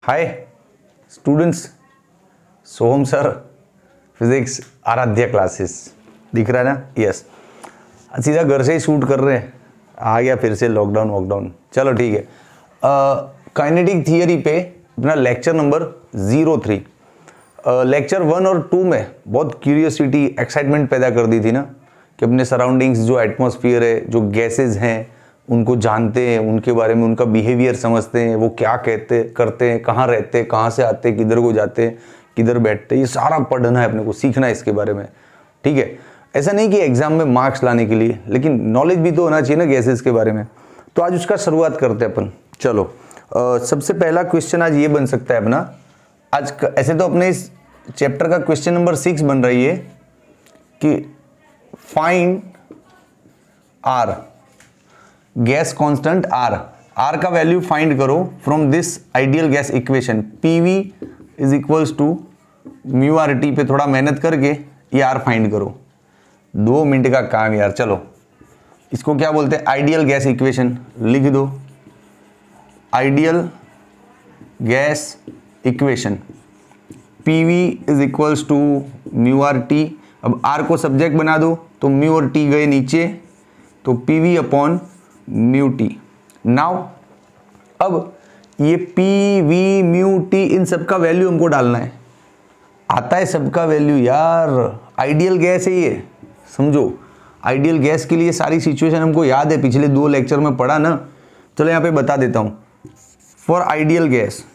हाय students, Soham sir physics Aaradhya classes दिख रहा है ना? यस, सीधा घर से ही शूट कर रहे हैं। आ गया फिर से लॉकडाउन वॉकडाउन। चलो ठीक है। काइनेटिक थियरी पे अपना लेक्चर नंबर 03 लेक्चर 1 और 2 में बहुत क्यूरियोसिटी एक्साइटमेंट पैदा कर दी थी ना कि अपने सराउंडिंग्स जो एटमॉस्फेयर है, जो गैसेज हैं, उनको जानते हैं, उनके बारे में उनका बिहेवियर समझते हैं, वो क्या कहते करते हैं, कहाँ रहते हैं, कहाँ से आते हैं, किधर को जाते हैं, किधर बैठते हैं, ये सारा पढ़ना है अपने को, सीखना है इसके बारे में। ठीक है, ऐसा नहीं कि एग्जाम में मार्क्स लाने के लिए, लेकिन नॉलेज भी तो होना चाहिए ना गैसेज के बारे में। तो आज उसका शुरुआत करते हैं अपन। चलो सबसे पहला क्वेश्चन आज ये बन सकता है अपना। आज ऐसे तो अपने इस चैप्टर का क्वेश्चन नंबर 6 बन रही है कि find R, gas constant R का वैल्यू फाइंड करो from this ideal gas equation. PV is equals to mu R T पे थोड़ा मेहनत करके ये आर फाइंड करो। 2 मिनट का काम यार। चलो इसको क्या बोलते हैं? आइडियल गैस इक्वेशन लिख दो। Ideal gas equation PV is equals to mu R T. अब आर को सब्जेक्ट बना दो तो म्यू और टी गए नीचे, तो PV upon mu T. Now अब ये पी वी म्यू टी इन सब का वैल्यू हमको डालना है। आता है सबका वैल्यू यार, आइडियल गैस है ये, समझो। आइडियल गैस के लिए सारी सिचुएशन हमको याद है, पिछले 2 लेक्चर में पढ़ा ना। चलो यहाँ पे बता देता हूँ। फॉर आइडियल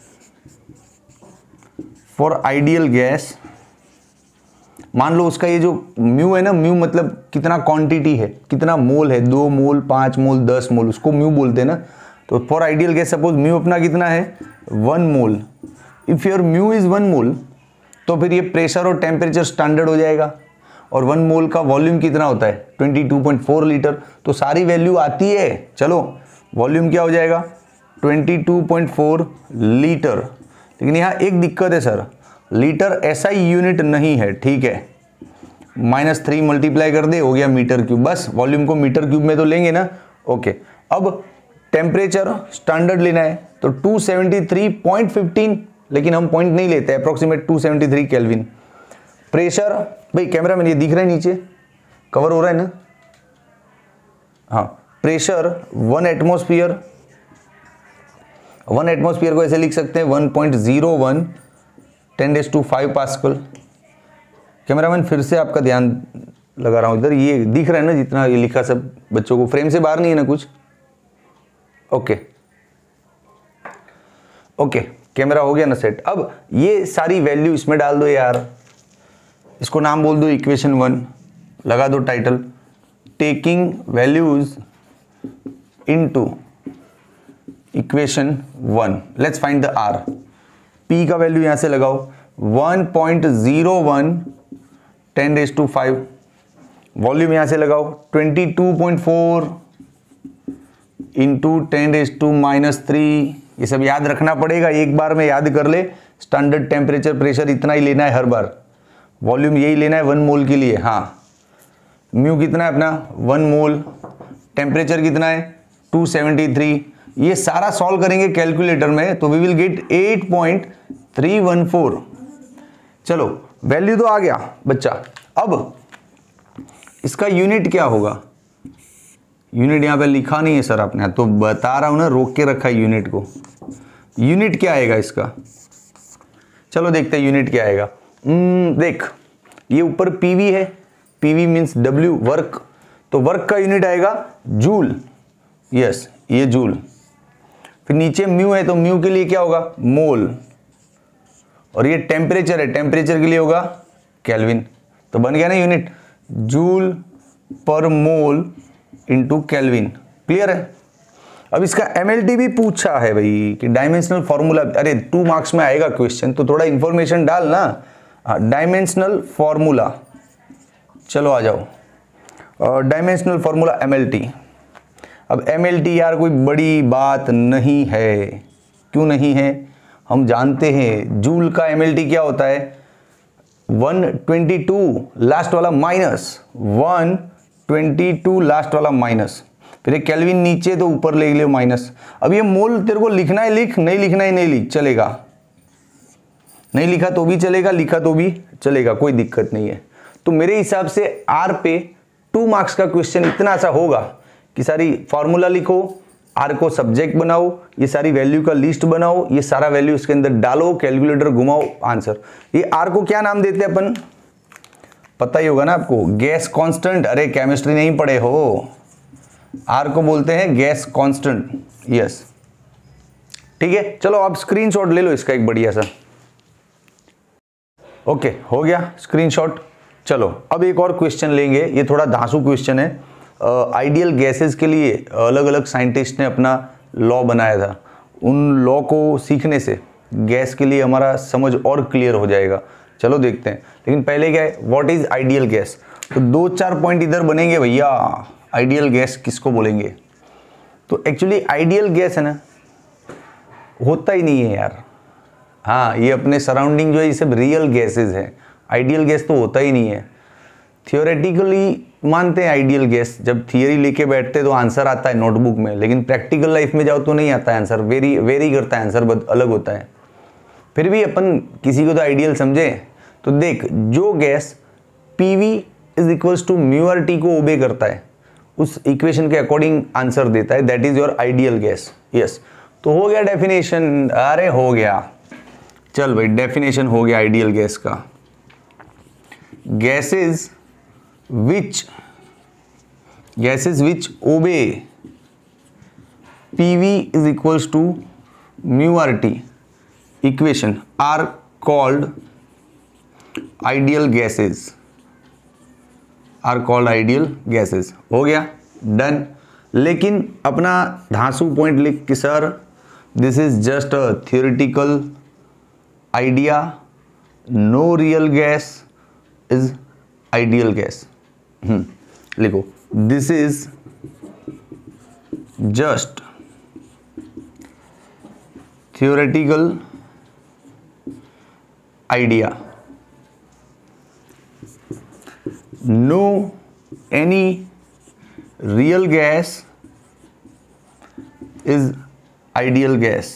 गैस मान लो उसका ये जो म्यू है ना, म्यू मतलब कितना क्वांटिटी है, कितना मोल है, 2 मोल 5 मोल 10 मोल, उसको म्यू बोलते हैं ना। तो for ideal gas suppose mu अपना कितना है 1 mole. If your mu is 1 mole तो फिर ये प्रेशर और टेम्परेचर स्टैंडर्ड हो जाएगा। और 1 मोल का वॉल्यूम कितना होता है 22.4 लीटर। तो सारी वैल्यू आती है। चलो वॉल्यूम क्या हो जाएगा 22.4 लीटर। लेकिन यहाँ एक दिक्कत है सर, लीटर ऐसा यूनिट नहीं है। ठीक है, -3 मल्टीप्लाई कर दे, हो गया मीटर क्यूब। बस वॉल्यूम को मीटर क्यूब में तो लेंगे ना। ओके, अब टेम्परेचर स्टैंडर्ड लेना है तो 273.15, लेकिन हम पॉइंट नहीं लेते, अप्रोक्सीमेट 273 केल्विन। प्रेशर भाई कैमरा में ये दिख रहा है, नीचे कवर हो रहा है ना? हाँ, प्रेशर 1 एटमॉस्फेयर को ऐसे लिख सकते हैं 1.01 10⁵ पास्कल। कैमरामैन फिर से आपका ध्यान लगा रहा हूं इधर, ये दिख रहा है ना जितना ये लिखा सब बच्चों को? फ्रेम से बाहर नहीं है ना कुछ? ओके, कैमरा हो गया ना सेट। अब ये सारी वैल्यू इसमें डाल दो यार। इसको नाम बोल दो इक्वेशन 1, लगा दो title taking values into equation 1। Let's find the R. P का वैल्यू यहां से लगाओ 1.01 10⁵। वॉल्यूम यहां से लगाओ 22.4 इंटू 10⁻³ ये सब याद रखना पड़ेगा, एक बार में याद कर ले। स्टैंडर्ड टेम्परेचर प्रेशर इतना ही लेना है हर बार, वॉल्यूम यही लेना है 1 मोल के लिए। हाँ, म्यू कितना है अपना 1 मोल, टेम्परेचर कितना है 273। ये सारा सॉल्व करेंगे कैलकुलेटर में तो वी विल गेट 8.314। चलो वैल्यू तो आ गया बच्चा। अब इसका यूनिट क्या होगा? यूनिट यहाँ पे लिखा नहीं है सर आपने, तो बता रहा हूं ना, रोक के रखा है यूनिट को। यूनिट क्या आएगा इसका? चलो देखते हैं यूनिट क्या आएगा। देख, ये ऊपर पीवी है, पीवी मीन्स डब्ल्यू वर्क, तो वर्क का यूनिट आएगा जूल। यस, ये जूल। फिर नीचे म्यू है तो म्यू के लिए क्या होगा मोल, और ये टेम्परेचर है, टेम्परेचर के लिए होगा केल्विन। तो बन गया ना यूनिट, जूल पर मोल इंटू केल्विन। क्लियर है? अब इसका एमएलटी भी पूछा है भाई कि डायमेंशनल फॉर्मूला। अरे 2 मार्क्स में आएगा क्वेश्चन तो थोड़ा इंफॉर्मेशन डाल ना। डायमेंशनल फॉर्मूला, चलो आ जाओ। Dimensional formula MLT. अब एमएलटी यार कोई बड़ी बात नहीं है। क्यों नहीं है? हम जानते हैं जूल का एमएलटी क्या होता है 122 लास्ट वाला माइनस 122 लास्ट वाला माइनस, फिर एक केल्विन नीचे तो ऊपर ले लियो माइनस। अब ये मोल तेरे को लिखना है लिख, नहीं लिखना है नहीं लिख, चलेगा। नहीं लिखा तो भी चलेगा, लिखा तो भी चलेगा, कोई दिक्कत नहीं है। तो मेरे हिसाब से आर पे 2 मार्क्स का क्वेश्चन इतना सा होगा कि सारी फॉर्मूला लिखो, आर को सब्जेक्ट बनाओ, ये सारी वैल्यू का लिस्ट बनाओ, ये सारा वैल्यू इसके अंदर डालो, कैलकुलेटर घुमाओ, आंसर। ये आर को क्या नाम देते हैं अपन, पता ही होगा ना आपको, गैस कांस्टेंट। अरे केमिस्ट्री नहीं पढ़े हो, आर को बोलते हैं गैस कांस्टेंट। यस, ठीक है। चलो आप स्क्रीनशॉट ले लो इसका एक बढ़िया सा। ओके, हो गया स्क्रीनशॉट। चलो अब एक और क्वेश्चन लेंगे, ये थोड़ा धांसू क्वेश्चन है। आइडियल गैसेस के लिए अलग अलग साइंटिस्ट ने अपना लॉ बनाया था, उन लॉ को सीखने से गैस के लिए हमारा समझ और क्लियर हो जाएगा। चलो देखते हैं, लेकिन पहले क्या है, व्हाट इज आइडियल गैस। तो 2-4 पॉइंट इधर बनेंगे भैया, आइडियल गैस किसको बोलेंगे। तो एक्चुअली आइडियल गैस है ना, होता ही नहीं है यार। हाँ, ये अपने सराउंडिंग जो है ये सब रियल गैसेज हैं, आइडियल गैस तो होता ही नहीं है। थियोरेटिकली मानते हैं आइडियल गैस, जब थियरी लेके बैठते तो आंसर आता है नोटबुक में, लेकिन प्रैक्टिकल लाइफ में जाओ तो नहीं आता है आंसर, वेरी करता है आंसर, अलग होता है। फिर भी अपन किसी को तो आइडियल समझे। तो देख, जो gas PV is equals to μRT को ओबे करता है, उस इक्वेशन के अकॉर्डिंग आंसर देता है, that is your ideal gas. Yes, तो हो गया डेफिनेशन। अरे हो गया, चल भाई डेफिनेशन हो गया आइडियल गैस का। Gases which obey PV is equals to μRT equation are called ideal gases, हो गया डन। लेकिन अपना धांसू पॉइंट लिख कि sir this is just a theoretical idea, no real gas is ideal gas. लिखो, this is just theoretical idea, no any real gas is ideal gas.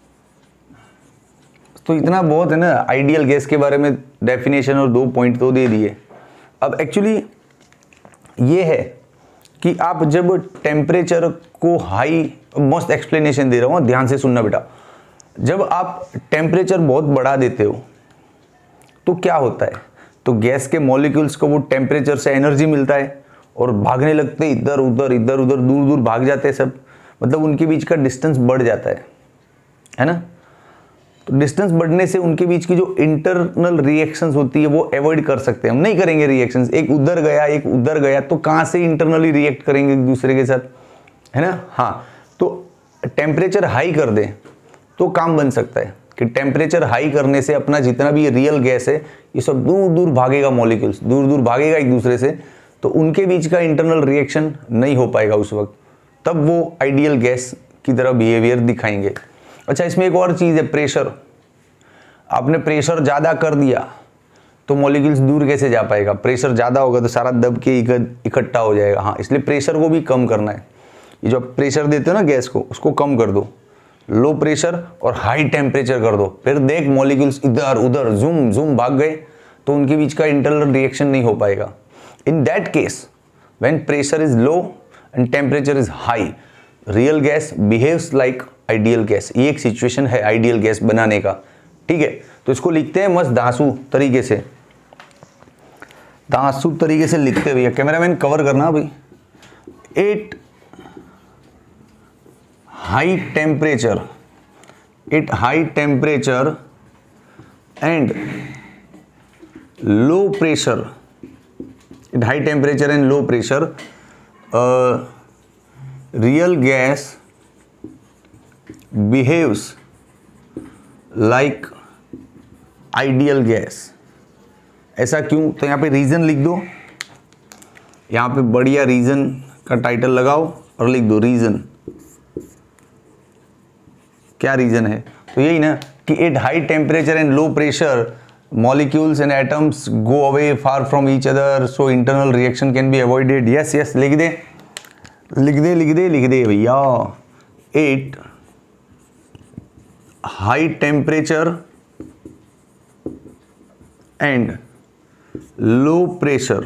तो इतना बहुत है ना आइडियल गैस के बारे में, डेफिनेशन और 2 पॉइंट तो दे दिए। अब एक्चुअली ये है कि आप जब टेम्परेचर को हाई, मस्त एक्सप्लेनेशन दे रहा हूँ, ध्यान से सुनना बेटा। जब आप टेम्परेचर बहुत बढ़ा देते हो तो क्या होता है, तो गैस के मॉलिक्यूल्स को वो टेम्परेचर से एनर्जी मिलता है और भागने लगते, इधर उधर दूर दूर भाग जाते हैं सब, मतलब उनके बीच का डिस्टेंस बढ़ जाता है ना। तो डिस्टेंस बढ़ने से उनके बीच की जो इंटरनल रिएक्शंस होती है वो अवॉइड कर सकते हैं, हम नहीं करेंगे रिएक्शंस। एक उधर गया एक उधर गया तो कहाँ से इंटरनली रिएक्ट करेंगे एक दूसरे के साथ, है ना। हाँ, तो टेम्परेचर हाई कर दें तो काम बन सकता है कि टेम्परेचर हाई करने से अपना जितना भी रियल गैस है ये सब दूर दूर भागेगा, मॉलिक्यूल्स दूर दूर भागेगा एक दूसरे से, तो उनके बीच का इंटरनल रिएक्शन नहीं हो पाएगा उस वक्त, तब वो आइडियल गैस की तरह बिहेवियर दिखाएंगे। अच्छा, इसमें एक और चीज़ है, प्रेशर। आपने प्रेशर ज़्यादा कर दिया तो मॉलिक्यूल्स दूर कैसे जा पाएगा, प्रेशर ज़्यादा होगा तो सारा दब के इकट्ठा हो जाएगा। हाँ, इसलिए प्रेशर को भी कम करना है। ये जो प्रेशर देते हो ना गैस को, उसको कम कर दो, लो प्रेशर और हाई टेम्परेचर कर दो, फिर देख मॉलिक्यूल्स इधर उधर जूम जूम भाग गए तो उनके बीच का इंटरनल रिएक्शन नहीं हो पाएगा। In that case when pressure is low and temperature is high, real gas behaves like ideal gas. ये एक सिचुएशन है आइडियल गैस बनाने का, ठीक है। तो इसको लिखते हैं मस्त धांसू तरीके से, धांसू तरीके से लिखते भैया। कैमरामैन कवर करना भाई। 8 high temperature and low pressure, at high temperature and low pressure real gas behaves like ideal gas। ऐसा क्यों, तो यहाँ पे रीजन लिख दो, यहाँ पे बढ़िया रीजन का टाइटल लगाओ और लिख दो रीजन। क्या रीजन है, तो यही ना कि at high temperature and low pressure molecules and atoms go away far from each other, so internal reaction can be avoided. Yes yes, लिख दे भैया। 8 high temperature and low pressure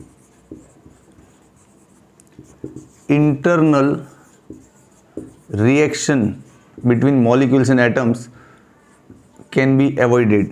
internal reaction between molecules and atoms can be avoided.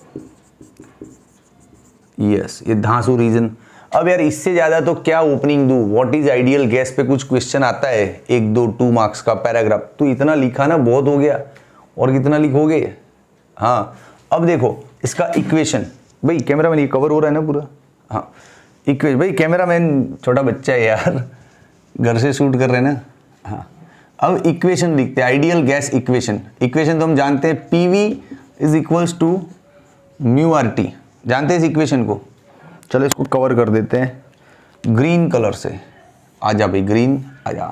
Yes, ये धांसू reason. अब यार इससे ज़्यादा तो क्या ओपनिंग दूँ, व्हाट इज आइडियल गैस पे कुछ क्वेश्चन आता है 1 2 2 मार्क्स का पैराग्राफ, तो इतना लिखा ना बहुत हो गया, और कितना लिखोगे। हाँ अब देखो इसका इक्वेशन, भाई कैमरामैन ये कवर हो रहा है ना पूरा, हाँ इक्वेशन, भाई कैमरामैन छोटा बच्चा है यार, घर से शूट कर रहे हैं ना। हाँ अब इक्वेशन लिखते हैं, आइडियल गैस इक्वेशन। इक्वेशन तो हम जानते हैं PV is equals to μRT, जानते हैं इस इक्वेशन को। चलो इसको कवर कर देते हैं ग्रीन कलर से, आजा भाई ग्रीन आजा।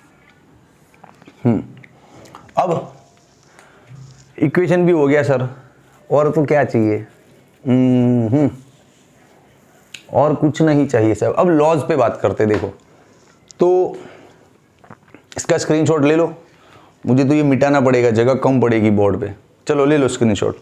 अब इक्वेशन भी हो गया सर, और तो क्या चाहिए, और कुछ नहीं चाहिए सर। अब लॉज पे बात करते, देखो तो इसका स्क्रीनशॉट ले लो, मुझे तो ये मिटाना पड़ेगा, जगह कम पड़ेगी बोर्ड पे। चलो ले लो स्क्रीनशॉट।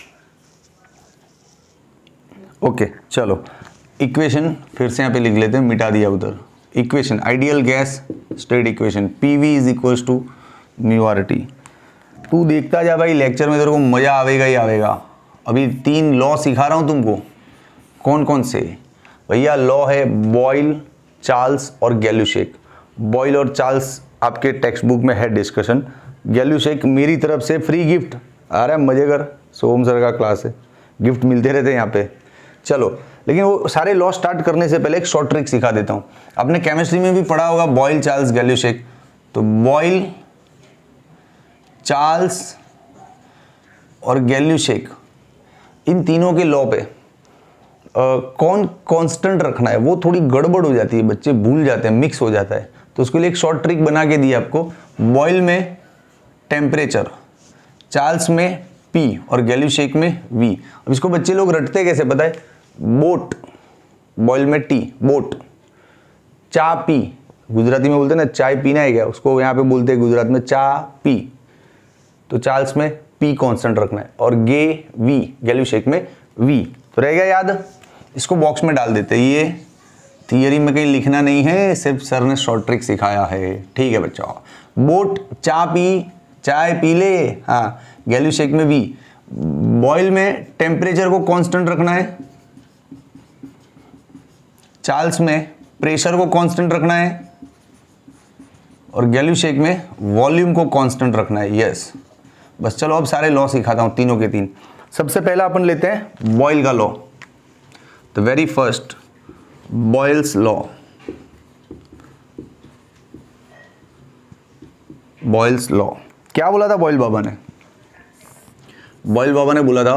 ओके चलो इक्वेशन फिर से यहाँ पे लिख लेते हैं, मिटा दिया उधर। Equation ideal gas state equation PV is equals to μRT। तू देखता जा भाई, लेक्चर में तेरे को मज़ा आवेगा ही आवेगा। अभी 3 लॉ सिखा रहा हूँ तुमको। कौन कौन से भैया लॉ है? बॉयल, चार्ल्स और गैल्यूशेक। बॉयल और चार्ल्स आपके टेक्स्ट बुक में है डिस्कशन, गैल्यूशेक मेरी तरफ से फ्री गिफ्ट। आ रहा है मजे कर, सोम सर का क्लास है, गिफ्ट मिलते रहते हैं यहाँ पे। चलो लेकिन वो सारे लॉ स्टार्ट करने से पहले एक शॉर्ट ट्रिक सिखा देता हूँ। आपने केमिस्ट्री में भी पढ़ा होगा बॉयल, चार्ल्स, गैल्यूशेक। तो बॉयल, चार्ल्स और गैल्यूशेक, इन तीनों के लॉ पे कौन कांस्टेंट रखना है वो थोड़ी गड़बड़ हो जाती है, बच्चे भूल जाते हैं, मिक्स हो जाता है। तो उसके लिए एक शॉर्ट ट्रिक बना के दी आपको। बॉयल में टेम्परेचर, चार्ल्स में P और गैल्यूशेक में V। अब इसको बच्चे लोग रटते कैसे पता है? बोट, बॉयल में T बोट, चा पी, गुजराती में बोलते हैं ना चाय पीना है क्या, उसको यहाँ पे बोलते हैं गुजरात में चा पी। तो चार्ल्स में P कांस्टेंट रखना है, और V गैल्यूशेक में V। तो रहेगा याद, इसको बॉक्स में डाल देते हैं। ये थियरी में कहीं लिखना नहीं है, सिर्फ सर ने शॉर्ट ट्रिक सिखाया है, ठीक है बच्चों। बोट चा पी, चाय पी ले, हाँ गैल्यूशेक में V। बॉयल में टेम्परेचर को कांस्टेंट रखना है, चार्ल्स में प्रेशर को कांस्टेंट रखना है, और गैल्यूशेक में वॉल्यूम को कांस्टेंट रखना है। यस बस चलो अब सारे लॉ सिखाता हूं, तीनों के तीन। सबसे पहला अपन लेते हैं बॉयल का law. The very first Boyle's law. Boyle's law क्या बोला था बॉयल बाबा ने? बॉयल बाबा ने बोला था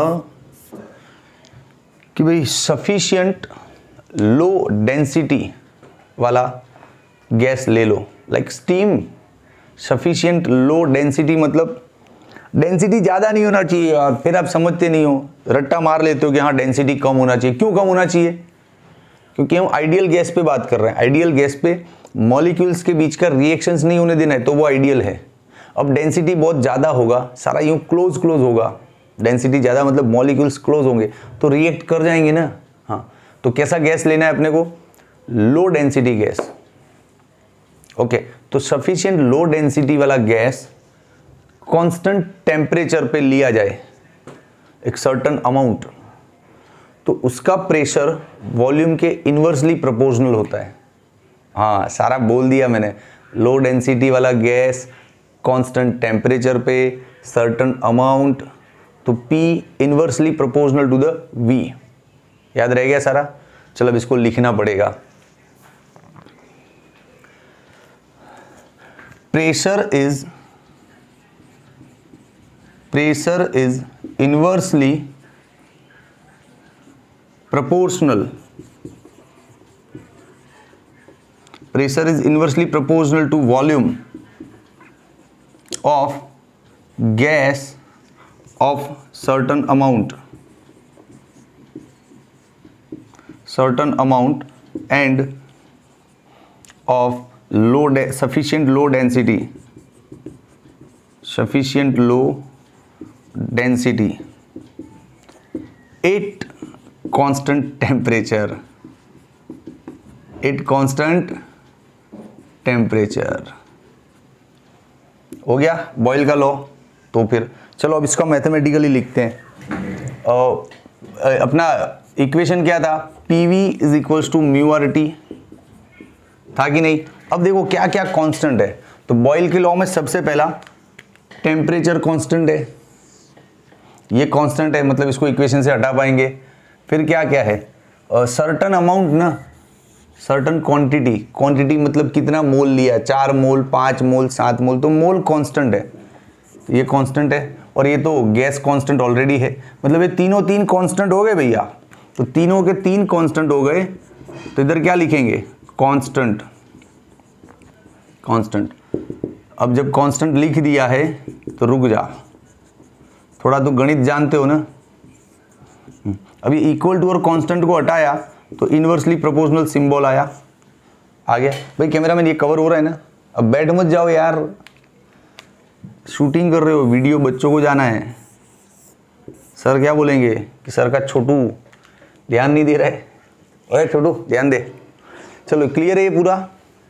कि भाई सफिशिएंट लो डेंसिटी वाला गैस ले लो, like steam. Sufficient low density मतलब डेंसिटी ज़्यादा नहीं होना चाहिए यार, फिर आप समझते नहीं हो, रट्टा मार लेते हो कि हाँ डेंसिटी कम होना चाहिए। क्यों कम होना चाहिए? क्योंकि हम आइडियल गैस पे बात कर रहे हैं। आइडियल गैस पे मॉलिक्यूल्स के बीच का रिएक्शंस नहीं होने देना है, तो वो आइडियल है। अब डेंसिटी बहुत ज़्यादा होगा, सारा यूँ क्लोज होगा। डेंसिटी ज़्यादा मतलब मॉलिक्यूल्स क्लोज होंगे तो रिएक्ट कर जाएंगे ना। हाँ तो कैसा गैस लेना है अपने को? Low density gas. ओके तो सफिशिएंट लो डेंसिटी वाला गैस कांस्टेंट टेम्परेचर पे लिया जाए एक सर्टेन अमाउंट, तो उसका प्रेशर वॉल्यूम के इन्वर्सली प्रोपोर्शनल होता है। हाँ सारा बोल दिया मैंने। लो डेंसिटी वाला गैस कांस्टेंट टेम्परेचर पे सर्टेन अमाउंट, तो P inversely proportional to the V। याद रह गया सारा? चलो अब इसको लिखना पड़ेगा। Pressure is inversely proportional. Pressure is inversely proportional to volume of gas of certain amount and of sufficient low density 8 constant temperature, at constant temperature. हो गया बॉयल का लॉ। तो फिर चलो अब इसका मैथमेटिकली लिखते हैं। अपना इक्वेशन क्या था, PV is equals to mu R T, था कि नहीं। अब देखो क्या क्या कांस्टेंट है, तो बॉयल के लॉ में सबसे पहला टेम्परेचर कांस्टेंट है, ये कांस्टेंट है, मतलब इसको इक्वेशन से हटा पाएंगे। फिर क्या क्या है, सर्टन अमाउंट ना, सर्टन क्वांटिटी, क्वांटिटी मतलब कितना मोल लिया, 4 मोल 5 मोल 7 मोल, तो मोल कांस्टेंट है, तो ये कांस्टेंट है। और ये तो गैस कांस्टेंट ऑलरेडी है, मतलब ये तीनों तीन कांस्टेंट हो गए भैया, तो तीनों के तीन कांस्टेंट हो गए। तो इधर क्या लिखेंगे, कांस्टेंट, कांस्टेंट। अब जब कांस्टेंट लिख दिया है तो रुक जा, थोड़ा तो गणित जानते हो ना। अभी इक्वल टू और कांस्टेंट को हटाया तो इनवर्सली प्रोपोर्शनल सिंबल आया, आ गया। भाई कैमरा में ये कवर हो रहा है ना, अब बैठ मत जाओ यार, शूटिंग कर रहे हो, वीडियो बच्चों को जाना है। सर क्या बोलेंगे कि सर का छोटू ध्यान नहीं दे रहा है, अरे छोटू ध्यान दे। चलो क्लियर है ये पूरा,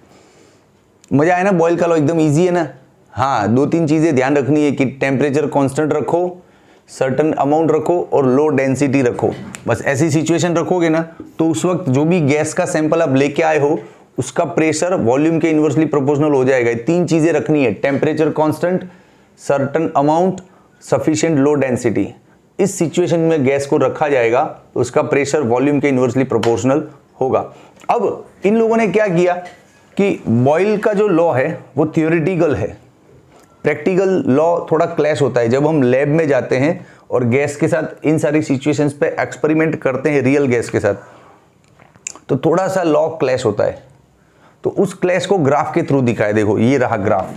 मजा आया ना। बॉयल का लॉ एकदम इजी है ना। हाँ, 2-3 चीजें ध्यान रखनी है कि टेम्परेचर कांस्टेंट रखो, सर्टन अमाउंट रखो और लो डेंसिटी रखो। बस ऐसी सिचुएशन रखोगे ना, तो उस वक्त जो भी गैस का सैंपल आप लेके आए हो उसका प्रेशर वॉल्यूम के इन्वर्सली प्रोपोर्शनल हो जाएगा। 3 चीजें रखनी है, temperature constant, certain amount, sufficient low density. इस सिचुएशन में गैस को रखा जाएगा तो उसका प्रेशर वॉल्यूम के इन्वर्सली प्रोपोर्शनल होगा। अब इन लोगों ने क्या किया कि बॉयल का जो लॉ है वो थियोरेटिकल है, प्रैक्टिकल लॉ थोड़ा क्लैश होता है। जब हम लैब में जाते हैं और गैस के साथ इन सारी सिचुएशंस पे एक्सपेरिमेंट करते हैं रियल गैस के साथ, तो थोड़ा सा लॉ क्लैश होता है। तो उस क्लैश को ग्राफ के थ्रू दिखाए। देखो ये रहा ग्राफ,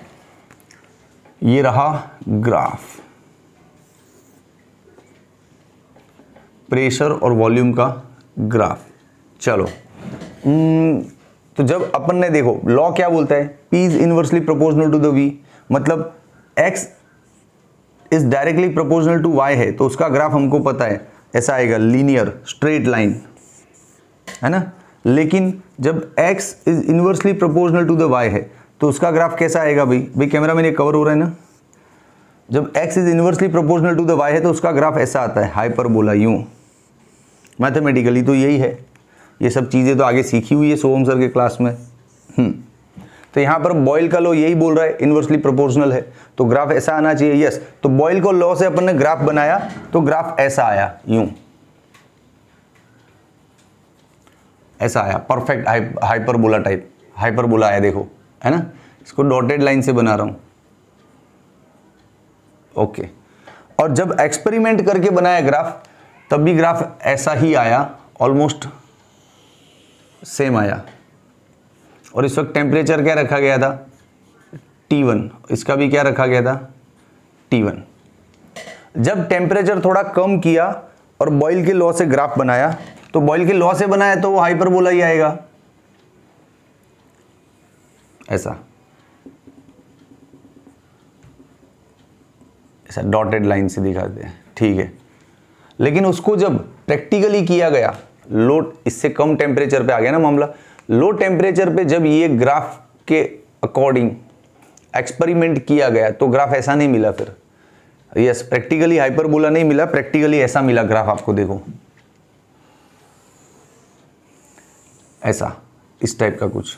ये रहा ग्राफ, प्रेशर और वॉल्यूम का ग्राफ। चलो तो जब अपन ने देखो लॉ क्या बोलता है, P is inversely proportional to the V, मतलब X is directly proportional to Y है, तो उसका ग्राफ हमको पता है ऐसा आएगा, लीनियर स्ट्रेट लाइन, है ना। लेकिन जब X is inversely proportional to the Y है तो उसका ग्राफ कैसा आएगा भाई कैमरा में ये कवर हो रहा है ना। जब X is inversely proportional to the Y है तो उसका ग्राफ ऐसा आता है, हाइपरबोला, यूं। मैथमेटिकली तो यही है, ये सब चीज़ें तो आगे सीखी हुई है सोहम सर के क्लास में। तो यहाँ पर बॉयल का लॉ यही बोल रहा है, इनवर्सली प्रोपोर्शनल है तो ग्राफ ऐसा आना चाहिए। यस, तो बॉयल को लॉ से अपन ने ग्राफ बनाया तो ग्राफ ऐसा आया, यूं ऐसा आया, परफेक्ट हाइपरबोला टाइप, हाइपरबोला आया, देखो है ना। इसको डॉटेड लाइन से बना रहा हूं, ओके। और जब एक्सपेरिमेंट करके बनाया ग्राफ तब भी ग्राफ ऐसा ही आया, ऑलमोस्ट सेम आया। और इस वक्त टेम्परेचर क्या रखा गया था, T1, इसका भी क्या रखा गया था, T1। जब टेम्परेचर थोड़ा कम किया और बॉयल के लॉ से ग्राफ बनाया, तो बॉयल के लॉ से बनाया तो वो हाइपरबोला ही आएगा, ऐसा ऐसा डॉटेड लाइन से दिखाते हैं, ठीक है। लेकिन उसको जब प्रैक्टिकली किया गया, लो, इससे कम टेम्परेचर पे आ गया ना मामला, लो टेम्परेचर पे जब ये ग्राफ के अकॉर्डिंग एक्सपेरिमेंट किया गया तो ग्राफ ऐसा नहीं मिला। फिर यस, प्रैक्टिकली हाइपरबोला नहीं मिला, प्रैक्टिकली ऐसा मिला ग्राफ आपको, देखो ऐसा, इस टाइप का कुछ।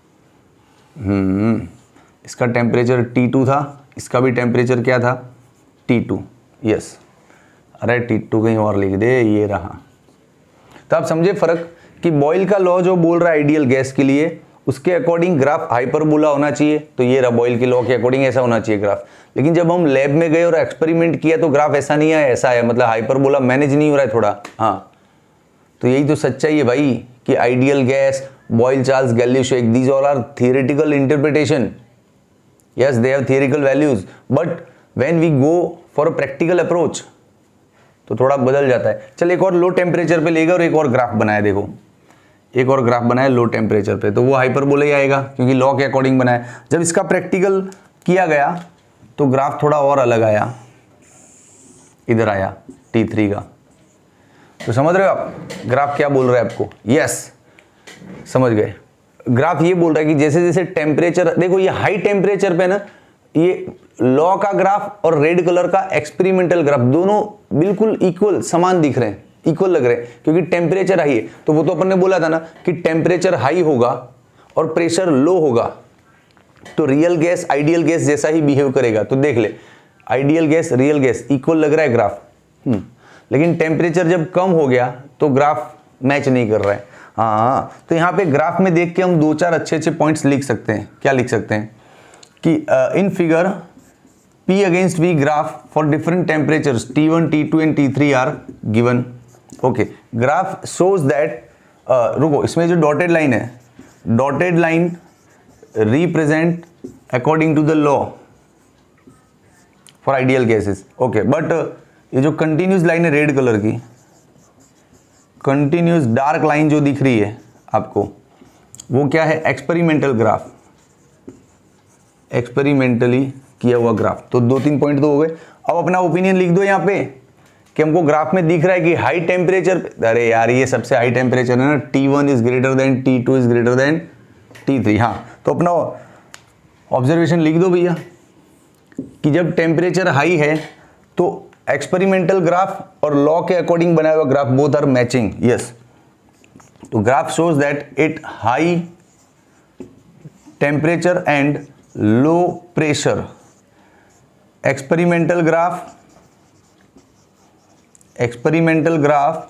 इसका टेम्परेचर T2 था, इसका भी टेम्परेचर क्या था, T2। यस, अरे T2 कहीं और लिख दे, ये रहा। तो आप समझे फर्क कि बॉयल का लॉ जो बोल रहा है आइडियल गैस के लिए, उसके अकॉर्डिंग ग्राफ हाइपरबोला होना चाहिए, तो ये रहा बॉयल के लॉ के अकॉर्डिंग ऐसा होना चाहिए ग्राफ। लेकिन जब हम लैब में गए और एक्सपेरिमेंट किया तो ग्राफ ऐसा नहीं आया, ऐसा है, मतलब हाइपरबोला मैनेज नहीं हो रहा है थोड़ा। हाँ, तो यही तो सच्चाई है भाई कि ideal gas, Boyle Charles Galileo, these all are theoretical interpretation. Yes, they have theoretical values, but when we go for a practical approach तो थोड़ा बदल जाता है। चल एक और लो टेम्परेचर पे ले गए और एक और ग्राफ बनाया, देखो एक और ग्राफ बनाया लो टेम्परेचर पे, तो वो हाइपरबोला ही आएगा क्योंकि लॉ के अकॉर्डिंग बनाया। जब इसका प्रैक्टिकल किया गया तो ग्राफ थोड़ा और अलग आया, इधर आया T3 का। तो समझ रहे हो आप ग्राफ क्या बोल रहा है आपको? यस, समझ गए। ग्राफ ये बोल रहा है कि जैसे जैसे टेम्परेचर, देखो ये हाई टेम्परेचर पे ना, ये लॉ का ग्राफ और रेड कलर का एक्सपेरिमेंटल ग्राफ दोनों बिल्कुल इक्वल, समान दिख रहे हैं, इक्वल लग रहे हैं, क्योंकि टेम्परेचर हाई है। तो वो तो अपन ने बोला था ना कि टेम्परेचर हाई होगा और प्रेशर लो होगा तो रियल गैस आइडियल गैस जैसा ही बिहेव करेगा। तो देख ले, ideal gas real gas equal लग रहा है ग्राफ, लेकिन टेम्परेचर जब कम हो गया तो ग्राफ मैच नहीं कर रहा है। हाँ, तो यहाँ पे ग्राफ में देख के हम 2-4 अच्छे पॉइंट्स लिख सकते हैं। क्या लिख सकते हैं कि in figure P against V graph for different temperatures T1, T2 and T3 are given. Okay, graph shows that, रुको, इसमें जो डॉटेड लाइन है, dotted line represent according to the law for ideal gases. Okay, but ये जो continuous line है red colour की, continuous dark line जो दिख रही है आपको, वो क्या है? एक्सपेरिमेंटल ग्राफ, एक्सपेरिमेंटली किया हुआ ग्राफ। तो 2-3 पॉइंट तो हो गए। अब अपना ओपिनियन लिख दो यहाँ पे कि हमको ग्राफ में दिख रहा है कि हाई टेम्परेचर, अरे यार ये सबसे हाई टेम्परेचर है ना, T1 is greater than T2 is greater than T3। हाँ, तो अपना ऑब्जर्वेशन लिख दो भैया कि जब टेम्परेचर हाई है तो एक्सपेरिमेंटल ग्राफ और लॉ के अकॉर्डिंग बनाया हुआ graph both are matching. Yes, तो graph shows that it high temperature and low pressure, experimental graph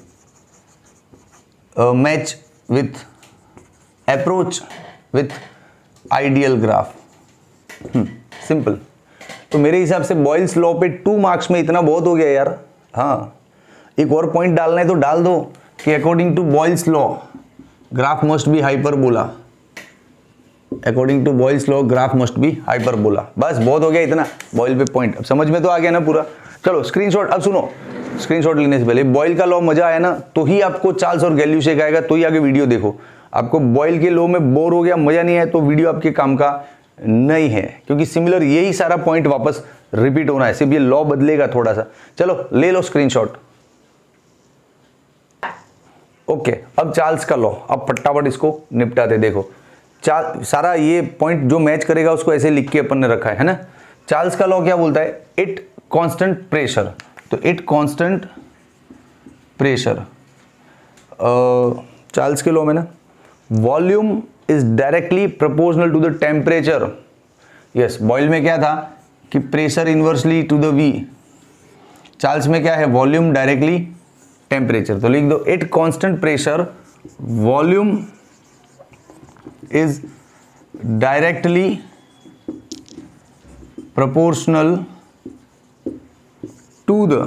match with approach with ideal graph। Simple. तो मेरे हिसाब से बॉयल्स लॉ पे 2 मार्क्स में इतना बहुत हो गया यार। हाँ, एक और पॉइंट डालना है तो डाल दो कि according to Boyle's law graph must be hyperbola, according to Boyle's law graph must be hyperbola. बस बहुत हो गया इतना बॉयल पे पॉइंट। अब समझ में तो आ गया ना पूरा? चलो स्क्रीनशॉट। अब सुनो, स्क्रीनशॉट लेने से पहले बॉयल का लॉ मजा आया ना, तो ही आपको चार्ल्स और गैल्यूशे आएगा, तो ही आगे वीडियो देखो। आपको बॉयल के लॉ में बोर हो गया, मजा नहीं आया, तो वीडियो आपके काम का नहीं है, क्योंकि सिमिलर यही सारा पॉइंट वापस रिपीट होना है, सिर्फ ये लॉ बदलेगा थोड़ा सा। चलो ले लो स्क्रीनशॉट। ओके, अब चार्ल्स का लॉ, अब फटाफट इसको निपटाते। देखो सारा ये पॉइंट जो मैच करेगा उसको ऐसे लिख के अपन ने रखा है ना। चार्ल्स का लॉ क्या बोलता है? इट कांस्टेंट प्रेशर, तो इट कांस्टेंट प्रेशर, चार्ल्स के लॉ में ना, volume is directly proportional to the temperature. Yes, Boyle में क्या था कि pressure inversely to the V, Charles में क्या है? Volume directly temperature. तो लिख दो it constant pressure, volume is directly proportional to the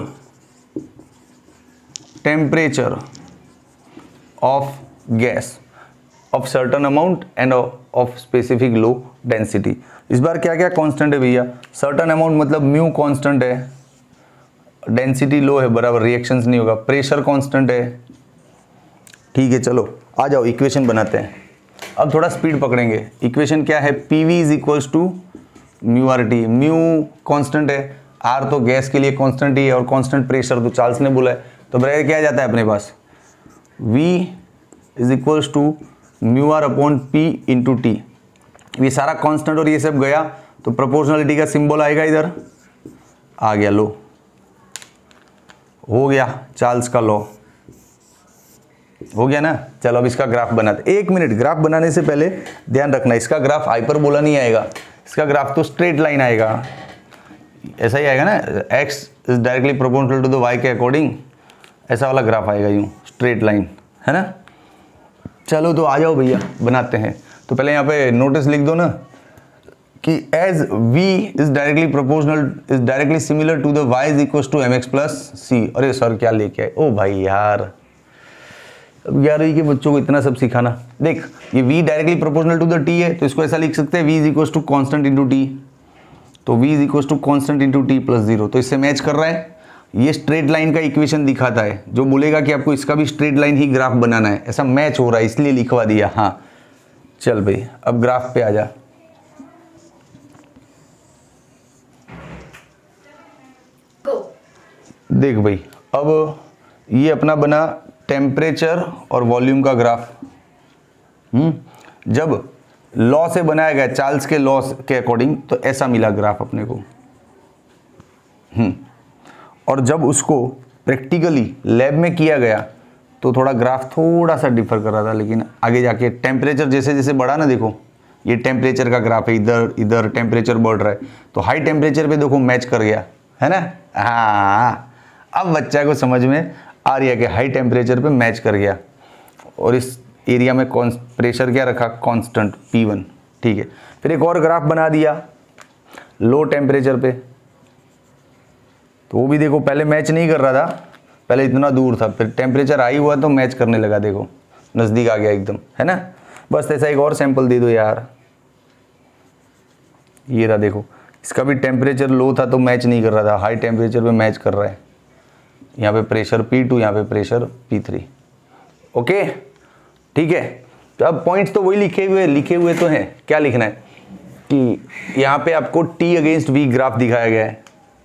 temperature of gas of certain amount and of specific low density। इस बार क्या क्या कांस्टेंट है भैया? certain amount मतलब म्यू कांस्टेंट है, डेंसिटी लो है बराबर रिएक्शंस नहीं होगा, प्रेशर कांस्टेंट है। ठीक है, चलो आ जाओ इक्वेशन बनाते हैं। अब थोड़ा स्पीड पकड़ेंगे। इक्वेशन क्या है? PV is equals to mu R T. Mu constant है, आर तो गैस के लिए कांस्टेंट ही है, और कांस्टेंट प्रेशर तो चार्ल्स ने बोला है, तो बराबर क्या जाता है अपने पास? V is equals to mu R upon P into T. ये सारा कांस्टेंट और ये सब गया तो प्रोपोर्शनलिटी का सिंबल आएगा इधर, आ गया लो, हो गया चार्ल्स का लॉ, हो गया ना। चलो अब इसका ग्राफ बनाते। 1 मिनट, ग्राफ बनाने से पहले ध्यान रखना, इसका ग्राफ हाइपरबोला नहीं आएगा, इसका ग्राफ तो स्ट्रेट लाइन आएगा, ऐसा ही आएगा ना, x is directly proportional to the y के अकॉर्डिंग, ऐसा वाला ग्राफ आएगा यूं, स्ट्रेट लाइन, है ना। चलो तो आ जाओ भैया बनाते हैं। तो पहले यहाँ पे नोटिस लिख दो ना कि as v is directly proportional is directly similar to the y is equal to mx plus c। अरे सर क्या लेके आए? ओ भाई यार, अब 11वीं के बच्चों को इतना सब सिखाना। देख, ये v directly proportional to the t है, तो इसको ऐसा लिख सकते हैं v is equal to constant into T. तो v is equal to constant into T plus 0, तो इससे मैच कर रहा है। ये स्ट्रेट लाइन का इक्वेशन दिखाता है, जो बोलेगा कि आपको इसका भी स्ट्रेट लाइन ही ग्राफ बनाना है, ऐसा मैच हो रहा है इसलिए लिखवा दिया। हाँ चल भाई, अब ग्राफ पे आ जा। देख भाई, अब ये अपना बना टेम्परेचर और वॉल्यूम का ग्राफ। जब लॉ से बनाया गया, चार्ल्स के लॉ के अकॉर्डिंग, तो ऐसा मिला ग्राफ अपने को। और जब उसको प्रैक्टिकली लैब में किया गया तो थोड़ा ग्राफ थोड़ा सा डिफर कर रहा था, लेकिन आगे जाके टेम्परेचर जैसे जैसे बढ़ा ना, देखो ये टेम्परेचर का ग्राफ है, इधर इधर टेम्परेचर बढ़ रहा है, तो हाई टेम्परेचर पे देखो मैच कर गया, है ना। हाँ, अब बच्चा को समझ में आ रही है कि हाई टेम्परेचर पे मैच कर गया। और इस एरिया में प्रेशर क्या रखा, कांस्टेंट P1, ठीक है। फिर एक और ग्राफ बना दिया लो टेम्परेचर पे, तो वो भी देखो पहले मैच नहीं कर रहा था, पहले इतना दूर था, फिर टेम्परेचर हाई हुआ तो मैच करने लगा, देखो नज़दीक आ गया एकदम, है ना। बस ऐसा एक और सैंपल दे दो यार, ये रहा देखो, इसका भी टेम्परेचर लो था तो मैच नहीं कर रहा था, हाई टेम्परेचर पे मैच कर रहा है। यहाँ पे प्रेशर P2, यहाँ पे प्रेशर P3, ओके, ठीक है। तो अब पॉइंट्स तो वही लिखे हुए तो हैं। क्या लिखना है कि यहाँ पे आपको T अगेंस्ट V ग्राफ दिखाया गया है,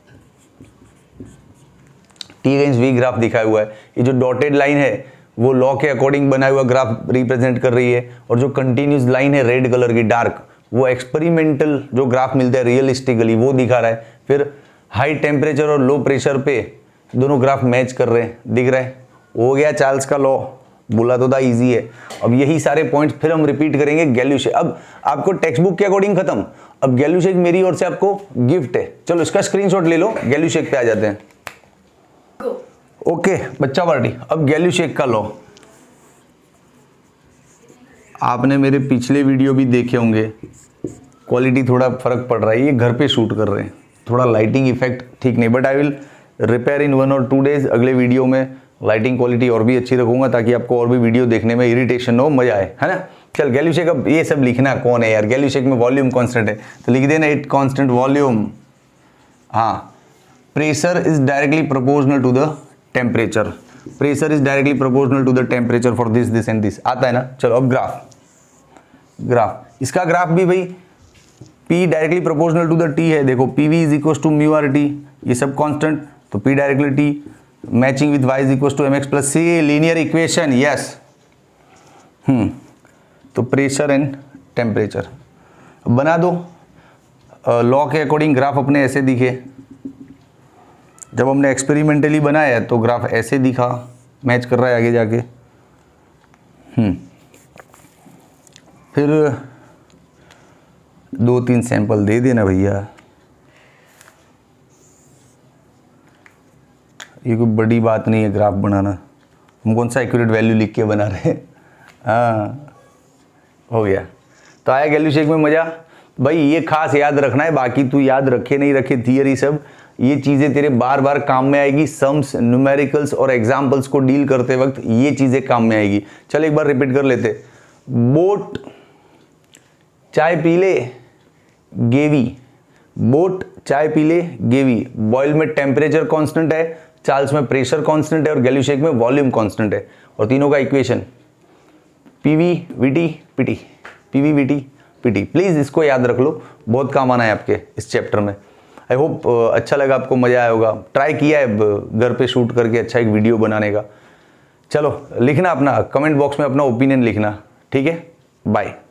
T अगेंस्ट V ग्राफ दिखाया हुआ है। ये जो डॉटेड लाइन है वो लॉ के अकॉर्डिंग बनाया हुआ ग्राफ रिप्रेजेंट कर रही है, और जो कंटिन्यूस लाइन है रेड कलर की डार्क, वो एक्सपेरिमेंटल जो ग्राफ मिलता है रियलिस्टिकली वो दिखा रहा है। फिर हाई टेम्परेचर और लो प्रेशर पे दोनों ग्राफ मैच कर रहे हैं, दिख रहा है। हो गया चार्ल्स का लॉ, बोला तो था इजी है। अब यही सारे पॉइंट्स फिर हम रिपीट करेंगे गैल्यूशेक। अब आपको टेक्स्ट बुक के अकॉर्डिंग खत्म, अब गैल्यूशेक मेरी ओर से आपको गिफ्ट है। चलो इसका स्क्रीनशॉट ले लो, गैल्यूशेक पे आ जाते हैं। ओके बच्चा पार्टी, अब गैल्यूशेक का लॉ आपने मेरे पिछले वीडियो भी देखे होंगे, क्वालिटी थोड़ा फर्क पड़ रहा है, ये घर पे शूट कर रहे हैं, थोड़ा लाइटिंग इफेक्ट ठीक नहीं, but I will repair in 1 और 2 डेज। अगले वीडियो में लाइटिंग क्वालिटी और भी अच्छी रखूंगा ताकि आपको और भी वीडियो देखने में इरिटेशन न हो, मजा आए, है ना। चल गैल्यूशेक, अब ये सब लिखना कौन है यार, गैल्यूशेक में वॉल्यूम कांस्टेंट है तो लिख देना इट कांस्टेंट वॉल्यूम। हाँ, pressure is directly proportional to the temperature, pressure is directly proportional to the temperature for this and this, आता है ना। चलो अब ग्राफ, इसका ग्राफ भी भाई P directly proportional to the T है, देखो PV is equal to mu R T, ये सब कांस्टेंट, तो P directly T matching with Y is equal to mx plus C, linear equation, yes. तो pressure and temperature बना दो, law के according graph अपने ऐसे दिखे। जब हमने एक्सपेरिमेंटली बनाया तो ग्राफ ऐसे दिखा, मैच कर रहा है आगे जाके। फिर 2-3 सैंपल दे देना भैया, ये कोई बड़ी बात नहीं है ग्राफ बनाना, हम कौन सा एक्यूरेट वैल्यू लिख के बना रहे हैं। हाँ हो गया, तो आया गैल्यूशेक में मज़ा भाई। ये खास याद रखना है, बाकी तू याद रखे नहीं रखे थियरी सब, ये चीज़ें तेरे बार बार काम में आएगी। सम्स, न्यूमेरिकल्स और एग्जाम्पल्स को डील करते वक्त ये चीज़ें काम में आएगी। चल एक बार रिपीट कर लेते, बोट चाय पी ले गेवी, बोट चाय पी ले गेवी। बॉयल में टेम्परेचर कांस्टेंट है, चार्ल्स में प्रेशर कांस्टेंट है और गैल्यूशेक में वॉल्यूम कांस्टेंट है, और तीनों का equation PV VT PT, PV VT PT। Please इसको याद रख लो, बहुत काम आना है आपके इस चैप्टर में। आई होप अच्छा लगा आपको, मज़ा आया होगा। ट्राई किया है घर पे शूट करके अच्छा एक वीडियो बनाने का। चलो लिखना अपना कमेंट बॉक्स में अपना ओपिनियन लिखना, ठीक है, बाय।